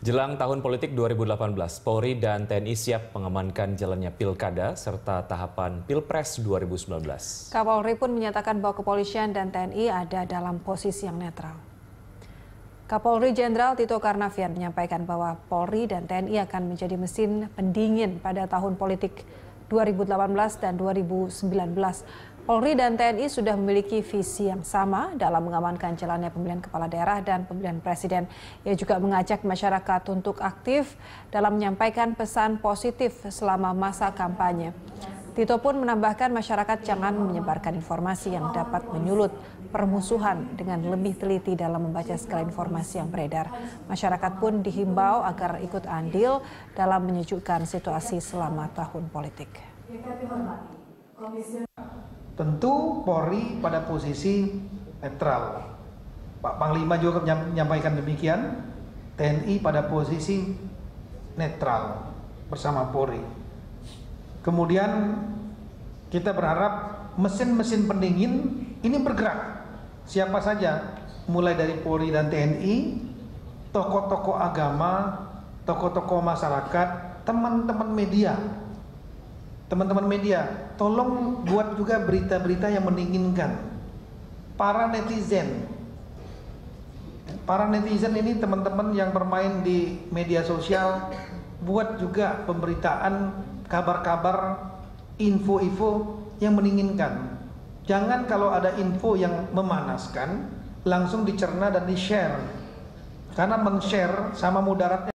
Jelang tahun politik 2018, Polri dan TNI siap mengamankan jalannya pilkada serta tahapan Pilpres 2019. Kapolri pun menyatakan bahwa kepolisian dan TNI ada dalam posisi yang netral. Kapolri Jenderal Tito Karnavian menyampaikan bahwa Polri dan TNI akan menjadi mesin pendingin pada tahun politik 2018 dan 2019. Polri dan TNI sudah memiliki visi yang sama dalam mengamankan jalannya pemilihan kepala daerah dan pemilihan presiden. Ia juga mengajak masyarakat untuk aktif dalam menyampaikan pesan positif selama masa kampanye. Tito pun menambahkan masyarakat jangan menyebarkan informasi yang dapat menyulut permusuhan dengan lebih teliti dalam membaca segala informasi yang beredar. Masyarakat pun dihimbau agar ikut andil dalam menyejukkan situasi selama tahun politik. Tentu Polri pada posisi netral. Pak Panglima juga menyampaikan demikian. TNI pada posisi netral bersama Polri. Kemudian kita berharap mesin-mesin pendingin ini bergerak. Siapa saja, mulai dari Polri dan TNI, tokoh-tokoh agama, tokoh-tokoh masyarakat, teman-teman media. Teman-teman media, tolong buat juga berita-berita yang mendinginkan. Para netizen ini teman-teman yang bermain di media sosial, buat juga pemberitaan, kabar-kabar, info-info yang mendinginkan. Jangan kalau ada info yang memanaskan, langsung dicerna dan di-share. Karena men-share sama mudaratnya.